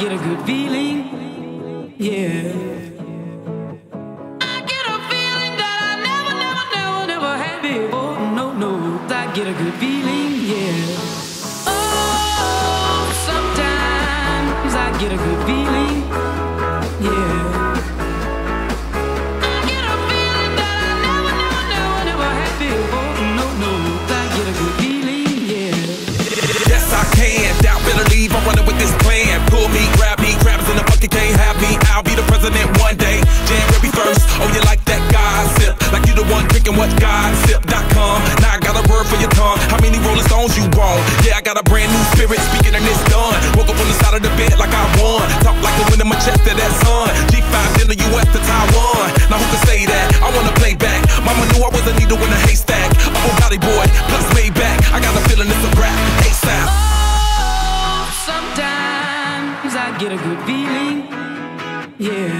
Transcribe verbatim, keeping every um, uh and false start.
get a good feeling, yeah. I get a feeling that I never, never, never, never had before. No, no, I get a good feeling, yeah. Oh, sometimes I get a good feeling, yeah. I get a feeling that I never, never, never, never had before. No, no, I get a good feeling, yeah. Yes, I can. Doubt better leave. I'm running with this plan. Pull me, grab me, crabs in the bucket can't have me. I'll be the president one day. January first. Oh, you like that gossip? Like you the one drinking what gossip dot com. Now I got a word for your tongue. How many Rolling Stones you want? Yeah, I got a brand new spirit speaking and it's done. Woke up on the side of the bed like I won. Talk like the wind in my chest to that sun. G five in the U S to Taiwan. Now who can say that? I wanna play back. Mama knew I was a needle in a haystack. Oh, Body Boy, plus Maybach. I got a feeling it's a rap. ASAP. Oh, sometimes I get a good feeling, yeah.